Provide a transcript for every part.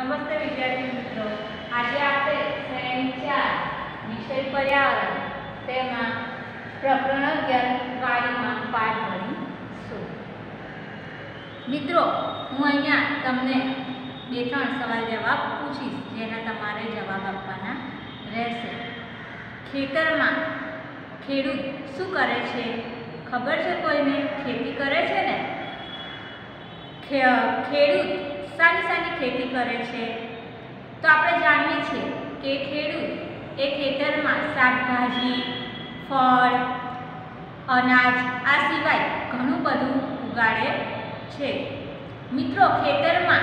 નમસ્તે વિદ્યાર્થી મિત્રો, આજે આપણે શ્રેણી 4 વિષય પર્યાવરણ તેમાં પ્રકરણ 11 વાડીમાં પાઠ ભણીશું. મિત્રો, હું અહીંયા તમને 2-3 સવાલ જવાબ પૂછીશ, જેના તમારે જવાબ આપવાના રહેશે. ખેતરમાં ખેડૂત શું કરે છે? ખબર છે કોઈને? ખેતી કરે છે ને. ખેડૂત શાની ખેતી કરે છે? તો આપણે જાણીએ છીએ કે ખેડૂત એ ખેતરમાં શાકભાજી, ફળ, અનાજ આ સિવાય ઘણું બધું ઉગાડે છે. મિત્રો, ખેતરમાં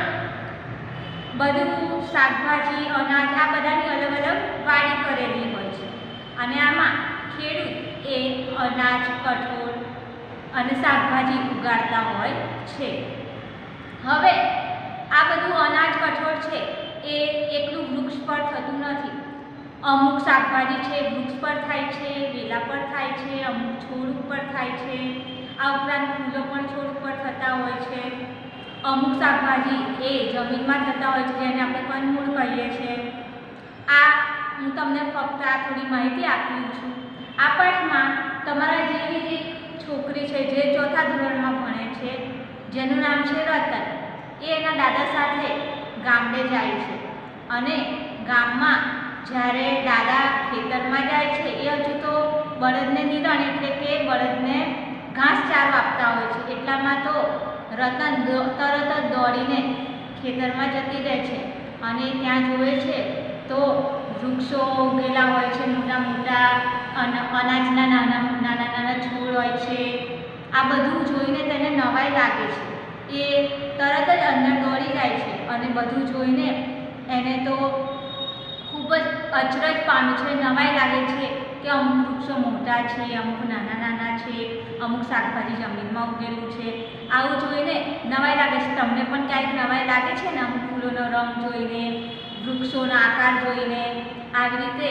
બધું શાકભાજી, અનાજ આ બધાની અલગ અલગ વાડી કરેલી હોય છે અને આમાં ખેડૂત એ અનાજ, કઠોળ અને શાકભાજી ઉગાડતા હોય છે. હવે આ બધું અનાજ, કઠોળ છે એ એકલું વૃક્ષ પર થતું નથી. અમુક શાકભાજી છે વૃક્ષ પર થાય છે, વેલા પર થાય છે, અમુક છોડ ઉપર થાય છે. આ ઉપરાંત ફૂલો પણ છોડ ઉપર થતા હોય છે. અમુક શાકભાજી એ જમીનમાં થતા હોય છે, જેને આપણે કંદમૂળ કહીએ છીએ. આ હું તમને ફક્ત આ થોડી માહિતી આપી છું. આ પાઠમાં તમારા જેવી એક છોકરી છે જે 4થા ધોરણમાં ભણે છે, જેનું નામ છે રતન. એ એના દાદા સાથે ગામડે જાય છે અને ગામમાં જ્યારે દાદા ખેતરમાં જાય છે એ હજુ તો બળદને નિરણ એટલે કે બળદને ઘાસચારો આપતા હોય છે. એટલામાં તો રતન તરત જ દોડીને ખેતરમાં જતી રહે છે અને ત્યાં જોવે છે તો વૃક્ષો ઉગેલા હોય છે, મોટા મોટા અનાજના નાના છોડ હોય છે. આ બધું જોઈને તેને નવાઈ લાગે છે. એ તરત જ અંદર દોડી જાય છે અને બધું જોઈને એને તો ખૂબ જ અચરજ પામે છે, નવાઈ લાગે છે કે અમુક વૃક્ષો મોટા છે, અમુક નાના છે, અમુક શાકભાજી જમીનમાં ઉગેલું છે. આવું જોઈને નવાઈ લાગે છે. તમને પણ ક્યાંક નવાઈ લાગે છે ને? અમુક ફૂલોનો રંગ જોઈને, વૃક્ષોનો આકાર જોઈને આવી રીતે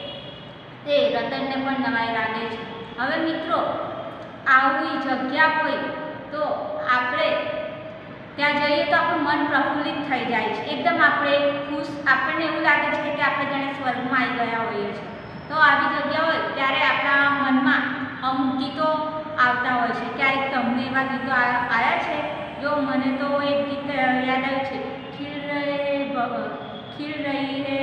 એ રતનને પણ નવાઈ લાગે છે. હવે મિત્રો, આવી જગ્યા હોય તો આપણે ત્યાં જઈએ તો આપણું મન પ્રફુલ્લિત થઈ જાય છે, એકદમ આપણે ખુશ. આપણને એવું લાગે છે કે આપણે જાણે સ્વર્ગમાં આવી ગયા હોઈએ છીએ. તો આવી જગ્યા હોય ત્યારે આપણા મનમાં અમુક ગીતો આવતા હોય છે. ક્યારેક તમને એવા ગીતો આવ્યા છે? જો મને તો એક ગીત યાદ આવ્યું છે, ખીલ રહી હે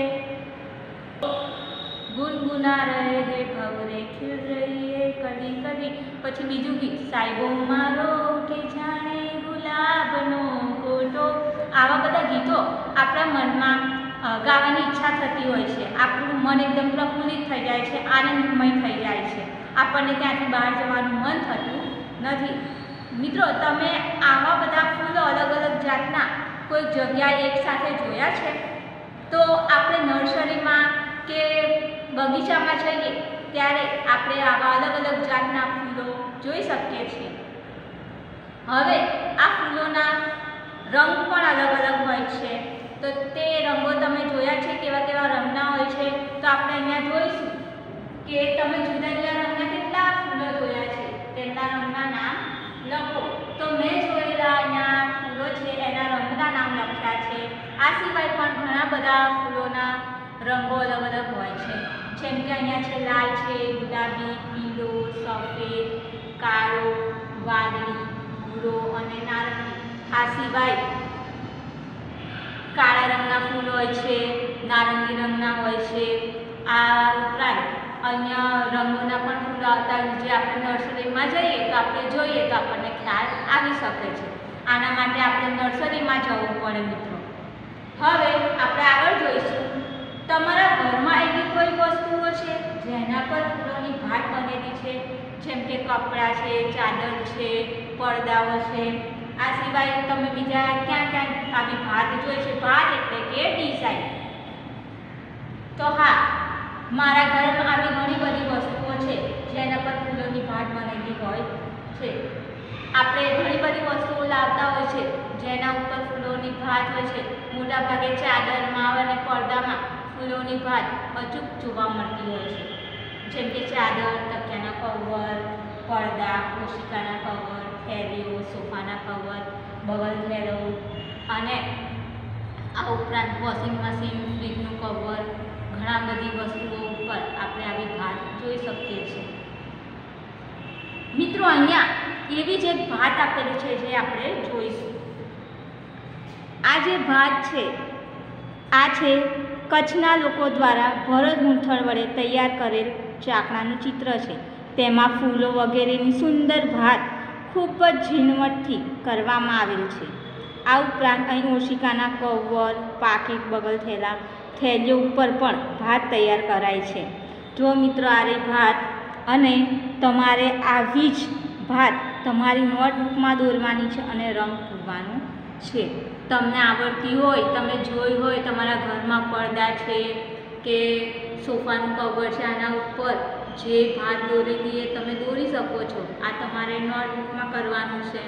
ગુનગુના રહે હે ભવરે ખીલ રહી હે કદી કદી. પછી બીજું ગીત, સાહેબો મારો કે જાણે ગુલાબનો કોટો. આવા બધા ગીતો આપણા મનમાં ગાવાની ઈચ્છા થતી હોય છે. આપણું મન એકદમ પ્રફુલ્લિત થઈ જાય છે, આનંદમય થઈ જાય છે. આપણને ત્યાંથી બહાર જવાનું મન થતું નથી. મિત્રો, તમે આવા બધા ફૂલો અલગ અલગ જાતના કોઈ જગ્યાએ એકસાથે જોયા છે? તો આપણે નર્સરીમાં કે બગીચામાં જઈએ ત્યારે આપણે આવા અલગ અલગ જાતના ફૂલો જોઈ શકીએ છીએ. હવે આ ફૂલોના રંગ પણ અલગ અલગ હોય છે. તો તે રંગો તમે જોયા છે? કેવા કેવા રંગના હોય છે? તો આપણે અહીંયા જોઈશું કે તમે જુદા જુદા રંગના કેટલા ફૂલો જોયા છે, તેમના રંગના નામ લખો. તો મેં જોયેલા અહીંયા ફૂલો છે એના રંગના નામ લખ્યા છે. આ સિવાય પણ ઘણા બધા ફૂલોના રંગો અલગ અલગ હોય છે. જેમ કે અહીંયા છે લાલ છે, ગુલાબી, પીળો, સફેદ, કાળો, વાદળી, ભૂરો અને નારંગી. આ સિવાય કાળા રંગના ફૂલ હોય છે, નારંગી રંગના હોય છે. આ ઉપરાંત અહીંયા રંગોના પણ ફૂલો આવતા હોય. જે આપણે નર્સરીમાં જઈએ તો આપણે જોઈએ તો આપણને ખ્યાલ આવી શકે છે. આના માટે આપણે નર્સરીમાં જવું પડે મિત્રો. હવે આપણે આગળ જોઈશું, તમારા ઘરમાં એવી કોઈ વસ્તુઓ છે જેના પર ફૂલોની ભાત બનેલી છે? જેમ કે કપડાં છે, ચાદર છે, પડદાઓ છે. આ સિવાય તમે બીજા ક્યાં આવી ભાત જોઈ છે? ભાત એટલે કે ડિઝાઇન. તો હા, મારા ઘરમાં આવી ઘણી બધી વસ્તુઓ છે જેના પર ફૂલોની ભાત બનેલી હોય છે. આપણે ઘણી બધી વસ્તુઓ લાવતા હોય છે જેના ઉપર ફૂલોની ભાત હોય છે. મોટાભાગે ચાદરમાં અને પડદામાં ફૂલોની ભાત અચૂક જોવા મળતી હોય છે. જેમ કે ચાદર, તકિયાના કવર, પડદા, ઓશિકાના કવર, થેલીઓ, સોફાના કવર, બગલ થેલો અને આ ઉપરાંત વોશિંગ મશીન, ફ્રીજનું કવર, ઘણા બધી વસ્તુઓ ઉપર આપણે આવી ભાત જોઈ શકીએ છીએ. મિત્રો અહીંયા એવી જ એક ભાત આપેલી છે જે આપણે જોઈશું. આ જે ભાત છે આ છે કચ્છના લોકો દ્વારા ભરત ગૂંથણ વડે તૈયાર કરેલ ચાકણાનું ચિત્ર છે. તેમાં ફૂલો વગેરેની સુંદર ભાત ખૂબ જ ઝીણવટથી કરવામાં આવેલ છે. આ ઉપરાંત અહીં ઓશિકાના કવર, પાકીટ, બગલ થેલા, થેલીઓ ઉપર પણ ભાત તૈયાર કરાય છે. જો મિત્રો આ રહી ભાત, અને તમારે આવી જ ભાત તમારી નોટબુકમાં દોરવાની છે અને રંગ પૂરવાનું છે. તમને આવડતી હોય, તમે જોઈ હોય, તમારા ઘરમાં પડદા છે કે સોફાનું કવર છે, આના ઉપર જે ભાત દોરેલી એ તમે દોરી શકો છો. આ તમારે નોટબુકમાં કરવાનું છે.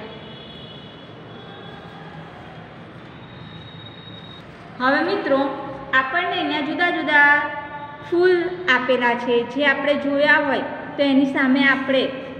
હવે મિત્રો આપણને અહીંયા જુદા જુદા ફૂલ આપેલા છે જે આપણે જોયા હોય તો એની સામે આપણે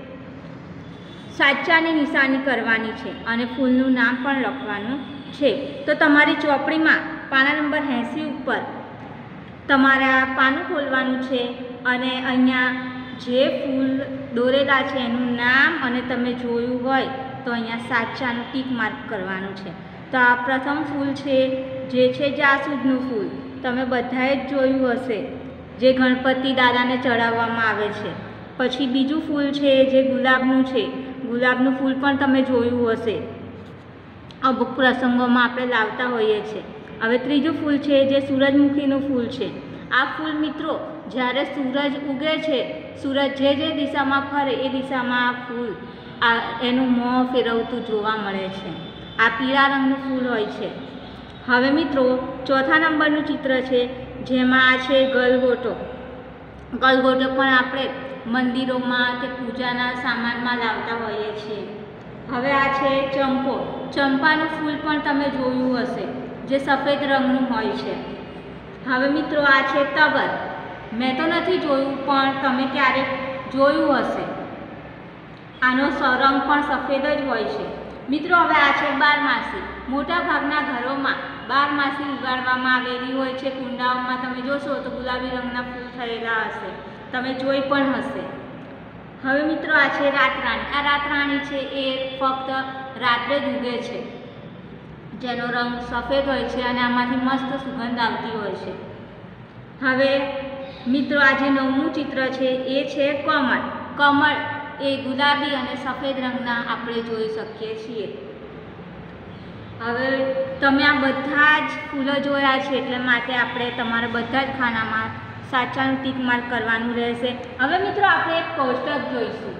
સાચાની નિશાની કરવાની છે અને ફૂલનું નામ પણ લખવાનું છે. તો તમારી ચોપડીમાં પાના નંબર 80 ઉપર તમારા પાનું ખોલવાનું છે અને અહીંયા જે ફૂલ દોરેલા છે એનું નામ અને તમે જોયું હોય તો અહીંયા સાચાનું ટીક માર્ક કરવાનું છે. તો આ પ્રથમ ફૂલ છે જે છે જાસૂદનું ફૂલ. તમે બધાએ જ જોયું હશે, જે ગણપતિ દાદાને ચડાવવામાં આવે છે. પછી બીજું ફૂલ છે જે ગુલાબનું છે. ગુલાબનું ફૂલ પણ તમે જોયું હશે, અમુક પ્રસંગોમાં આપણે લાવતા હોઈએ છીએ. હવે ત્રીજું ફૂલ છે જે સૂરજમુખીનું ફૂલ છે. આ ફૂલ મિત્રો જ્યારે સૂરજ ઉગે છે, સૂરજ જે દિશામાં ફરે એ દિશામાં આ ફૂલ એનું મોં ફેરવતું જોવા મળે છે. આ પીળા રંગનું ફૂલ હોય છે. હવે મિત્રો ચોથા નંબરનું ચિત્ર છે જેમાં આ છે ગલગોટો. ગલગોટો પણ આપણે મંદિરોમાં કે પૂજાના સામાનમાં લાવતા હોઈએ છીએ. હવે આ છે ચંપો. ચંપાનું ફૂલ પણ તમે જોયું હશે, જે સફેદ રંગનું હોય છે. હવે મિત્રો આ છે તગર. મેં તો નથી જોયું પણ તમે ક્યારેક જોયું હશે. આનો રંગ પણ સફેદ જ હોય છે. મિત્રો હવે આ છે બારમાસી. મોટાભાગના ઘરોમાં બારમાસી ઉગાડવામાં આવેલી હોય છે. કુંડાઓમાં તમે જોશો તો ગુલાબી રંગના ફૂલ થયેલા હશે, તમે જોઈ પણ હશે. હવે મિત્રો આ છે રાતરાણી. આ રાતરાણી છે એ ફક્ત રાત્રે જ ઉગે છે, જેનો રંગ સફેદ હોય છે અને આમાંથી મસ્ત સુગંધ આવતી હોય છે. હવે મિત્રો આ જે 9મું ચિત્ર છે એ છે કમળ. કમળ એ ગુલાબી અને સફેદ રંગના આપણે જોઈ શકીએ છીએ. હવે તમે આ બધા જ ફૂલો જોયા છે, એટલે માટે આપણે તમારા બધા જ ખાનામાં સાચાનું ટીક માર્ક કરવાનું રહેશે. હવે મિત્રો આપણે એક કોષ્ટક જોઈશું.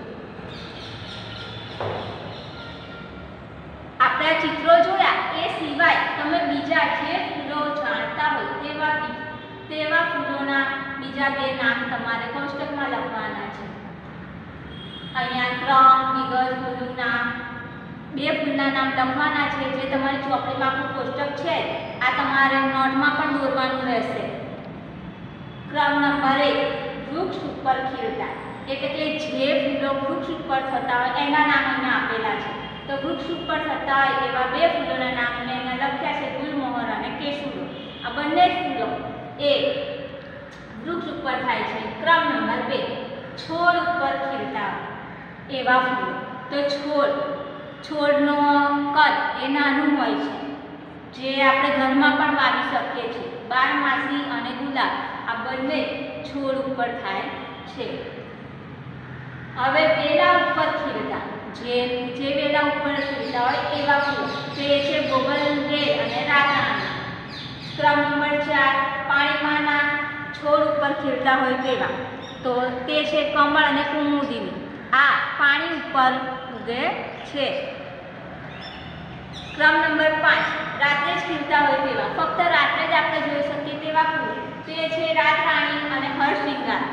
આપણે આ ચિત્રો જોયા એ સિવાય તમે બીજા જે ફૂલો જાણતા હોય તેવા ફૂલોના બીજા 2 નામ તમારે કોષ્ટકમાં લખવાના છે. અહીંયા 3 વિગત ફૂલનું નામ, 2 ફૂલના નામ લખવાના છે, જે તમારી ચોપડીમાં આખું કોષ્ટક છે. આ તમારે નોટમાં પણ દોરવાનું રહેશે. ક્રમ નંબર 1 વૃક્ષ ઉપર ખીલતા, એટલે કે જે ફૂલો વૃક્ષ ઉપર થતા હોય એના નામ અહીંયા આપેલા છે. તો વૃક્ષ ઉપર થતા હોય એવા 2 ફૂલોના નામ અહીંયા લખ્યા છે, ગુલમોહર અને કેસુડો. આ બંને ફૂલો એ વૃક્ષ ઉપર થાય છે. ક્રમ નંબર 2 છોડ ઉપર ખીલતા એવા ફૂલો. તો છોડનો કદ એ નાનું હોય છે, જે આપણે ઘરમાં પણ વાવી શકીએ છીએ. બારમાસી અને ગુલાબ આ બંને છોડ ઉપર થાય છે. હવે વેલા ઉપર ખીલતા, જે વેલા ઉપર ખીલતા હોય એવા ફૂલ, તે છે બોગલવેલ અને રાતરાણી. ક્રમ નંબર 4 પાણીમાંના છોડ ઉપર ખીલતા હોય તેવા, તો તે છે કમળ અને કુમુદિની. આ પાણી ઉપર ઉગે છે. ક્રમ નંબર 5 રાત્રે જ ખીલતા હોય તેવા, ફક્ત રાત્રે જ આપણે જોઈ શકીએ તેવા ફૂલ, તે છે રાતરાણી અને હરસિંગાર.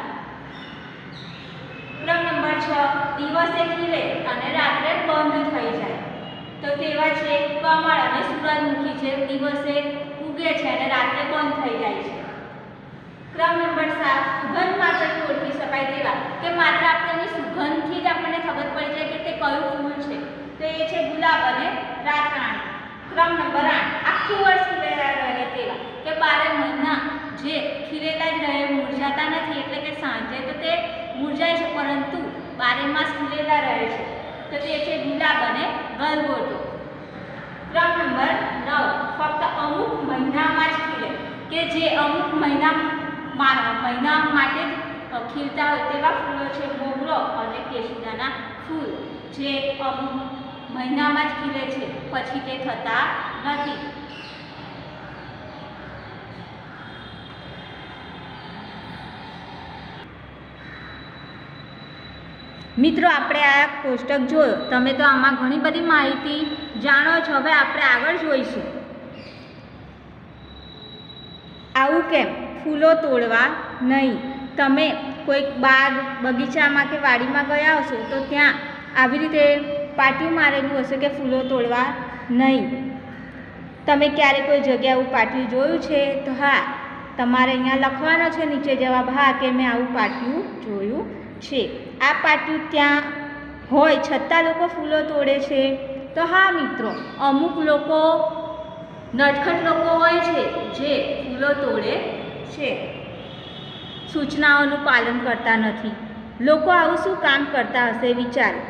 ક્રમ નંબર 6 દિવસે ખીલે અને રાત્રે બંધ થઈ જાય, તો તેવા છે કમળ અને સૂરજમુખી, જે દિવસે ઉગે છે અને રાત્રે બંધ થઈ જાય છે. ક્રમ નંબર 7 સુગંધ માત્રથી ઓળખી શકાય તેવા, કે માત્ર આપણને સુગંધથી જ આપણને ખબર પડી જાય કે તે કયું ફૂલ છે, તો એ છે ગુલાબ અને રાતરાણી. ક્રમ નંબર 8 આખું વર્ષ ખીલેલા રહે તેવા, કે 12 મહિના જે ખીલેલા જ રહે, મુરઝાતા નથી. એટલે કે સાંજે તો તે મુરઝાય છે પરંતુ 12 માસ ખીલેલા રહે છે. તો તે છે ગુલાબ અને ગલગોટો. ક્રમ નંબર 9, ફક્ત અમુક મહિનામાં જ ખીલે, કે જે અમુક મહિના માટે જ ખીલતા હોય તેવા ફૂલો છે મોગરો અને કેસુડાના ફૂલ, જે અમુક મહિનામાં જ ખીલે છે, પછી તે થતા નથી. મિત્રો, આપણે આ કોષ્ટક જોયો, તમે તો આમાં ઘણી બધી માહિતી જાણો છો. હવે આપણે આગળ જોઈશું. આવું કેમ? ફૂલો તોડવા નહીં. તમે કોઈક બાગ બગીચામાં કે વાડીમાં ગયા હશો તો ત્યાં આવી રીતે પાટિયું મારેલું હશે કે ફૂલો તોડવા નહીં. તમે ક્યારે કોઈ જગ્યાએ આવું પાટિયું જોયું છે? તો હા, તમારે અહીંયા લખવાનો છે નીચે જવાબ, હા કે મેં આવું પાટિયું જોયું છે. આ પાટિયું ત્યાં હોય છતાં લોકો ફૂલો તોડે છે? તો હા મિત્રો, અમુક લોકો નટખટ લોકો હોય છે જે ફૂલો તોડે છે, સૂચનાઓનું પાલન કરતા નથી. લોકો આવું શું કામ કરતા હશે વિચારો.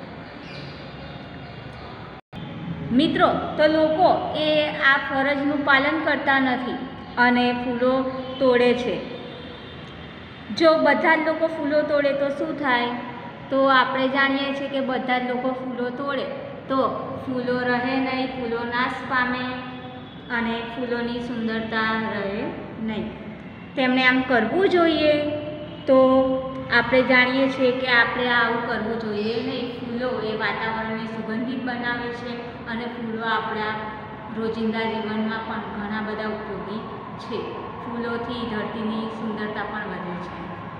મિત્રો, તો લોકો એ આ ફરજનું પાલન કરતા નથી અને ફૂલો તોડે છે. જો બધા જ લોકો ફૂલો તોડે તો શું થાય? તો આપણે જાણીએ છીએ કે બધા જ લોકો ફૂલો તોડે તો ફૂલો રહે નહીં, ફૂલો નાશ પામે અને ફૂલોની સુંદરતા રહે નહીં. તેમણે આમ કરવું જોઈએ? તો આપણે જાણીએ છીએ કે આપણે આવું કરવું જોઈએ નહીં. ફૂલો એ વાતાવરણને સુગંધિત બનાવે છે અને ફૂલો આપણા રોજિંદા જીવનમાં પણ ઘણા બધા ઉપયોગી છે. ફૂલોથી ધરતીની સુંદરતા પણ વધે છે.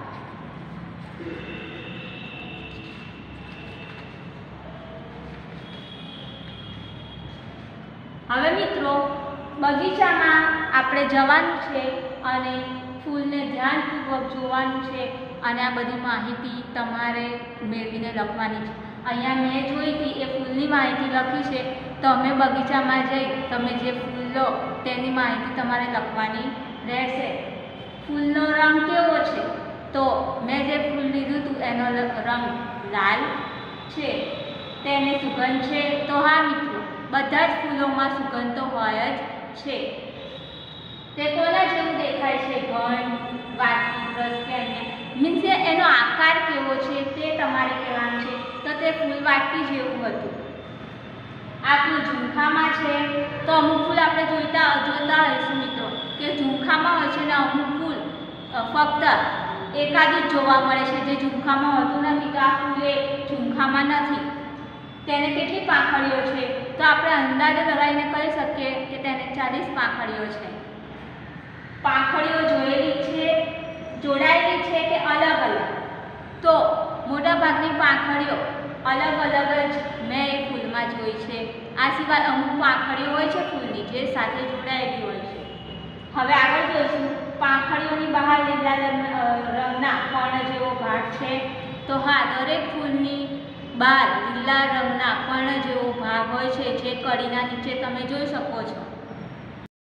હવે મિત્રો, બગીચામાં આપણે જવાનું છે અને ફૂલને ધ્યાનપૂર્વક જોવાનું છે અને આ બધી માહિતી તમારે મેળવીને લખવાની છે. અહીંયા મેં જોઈ હતી એ ફૂલની માહિતી લખી છે. તમે બગીચામાં જઈ તમે જે ફૂલ લો તેની માહિતી તમારે લખવાની રહેશે. ફૂલનો રંગ કેવો છે? તો મેં જે ફૂલ લીધું હતું એનો રંગ લાલ છે. તેને સુગંધ છે? તો હા મિત્રો, બધા જ ફૂલોમાં સુગંધ તો હોય જ છે. તે કોના જેવું દેખાય છે? ઘન, વાટકી, બ્રશ કે અન્ય? મીન્સ કે એનો આકાર કેવો છે તે તમારે કહેવાનું છે. તો તે ફૂલ વાટકી જેવું હતું. આ ફૂલ ઝુમખામાં છે. તો અમુક ફૂલ આપણે જોતા હોઈશું મિત્રો કે ઝુમખામાં હોય છે ને અમુક ફૂલ ફક્ત એકાદું જ જોવા મળે છે જે ઝુમખામાં હોતું નથી. તો આ ફૂલ એ ઝુમખામાં નથી. તેને કેટલી પાંખડીઓ છે? તો આપણે અંદાજો લગાવીને કહી શકીએ કે તેને 40 પાંખડીઓ છે. પાંખડીઓ જોડાયેલી છે કે અલગ અલગ? તો મોટાભાગની પાંખડીઓ અલગ અલગ જ મેં એ ફૂલમાં જોઈ છે. આ સિવાય અમુક પાંખડીઓ હોય છે ફૂલની જે સાથે જોડાયેલી હોય છે. હવે આગળ જોઈશું. પાંખડીઓની બહાર લીલા રંગના પર્ણ જેવો ભાગ છે. તો હા, દરેક ફૂલની બહાર લીલા રંગના પર્ણ જેવો ભાગ હોય છે જે કળીના નીચે તમે જોઈ શકો છો.